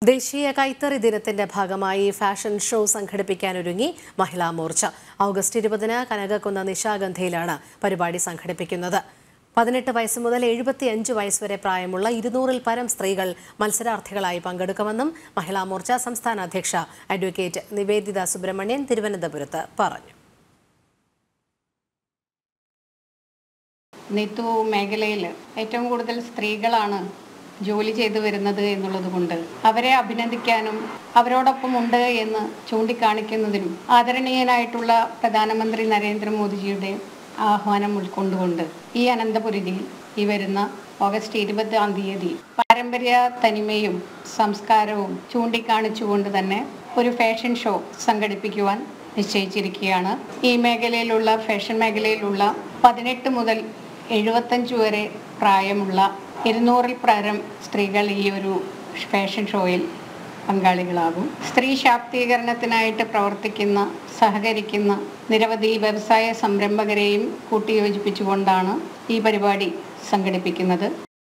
ദേശീയ കൈത്തറി ദിനത്തിന്റെ ഭാഗമായി ഫാഷൻ ഷോ സംഘടിപ്പിക്കാനൊരുങ്ങി മഹിളാ മോർച്ച. ഓഗസ്റ്റ് 20-ന് കനകക്കുന്ന് നിശാഗന്ധിയിലാണ് പരിപാടി സംഘടിപ്പിക്കുന്നത്. 18 വയസ്സ് മുതൽ 75 വയസ്സ് വരെ പ്രായമുള്ള 200-ൽ പരം സ്ത്രീകൾ മത്സരാർത്ഥികളായി പങ്കെടുക്കുമെന്നും മഹിളാ മോർച്ച സംസ്ഥാന അധ്യക്ഷ അഡ്വക്കേറ്റ് നിവേദിത സുബ്രഹ്മണ്യൻ തിരുവനന്തപുരത്ത് പറഞ്ഞു. നെയ്ത്തു മേഖലയിൽ ഏറ്റവും കൂടുതൽ സ്ത്രീകളാണ് ജോലി ചെയ്തു വരുന്നത് എന്നുള്ളതുകൊണ്ട് അവരെ അഭിനന്ദിക്കാനും അവരോടൊപ്പം ഉണ്ട് എന്ന് ചൂണ്ടിക്കാണിക്കുന്നതിനും ആദരണീയനായിട്ടുള്ള പ്രധാനമന്ത്രി നരേന്ദ്രമോദിജിയുടെ ആഹ്വാനം ഉൾക്കൊണ്ടുകൊണ്ട് ഈ അനന്തപുരിയിൽ ഈ വരുന്ന ഓഗസ്റ്റ് 20-ാം തീയതി പാരമ്പര്യ തനിമയും സംസ്കാരവും ചൂണ്ടിക്കാണിച്ചുകൊണ്ട് തന്നെ ഒരു ഫാഷൻ ഷോ സംഘടിപ്പിക്കുവാൻ നിശ്ചയിച്ചിരിക്കുകയാണ്. ഈ മേഖലയിലുള്ള ഫാഷൻ മേഖലയിലുള്ള 18 മുതൽ 75 വരെ പ്രായമുള്ള 200-ൽ പരം സ്ത്രീകൾ ഈ ഒരു ഫാഷൻ ഷോയിൽ പങ്കാളികളാകും. സ്ത്രീ ശാക്തീകരണത്തിനായിട്ട് പ്രവർത്തിക്കുന്ന സഹകരിക്കുന്ന നിരവധി വ്യവസായ സംരംഭകരെയും കൂട്ടിയോജിപ്പിച്ചുകൊണ്ടാണ് ഈ പരിപാടി സംഘടിപ്പിക്കുന്നത്.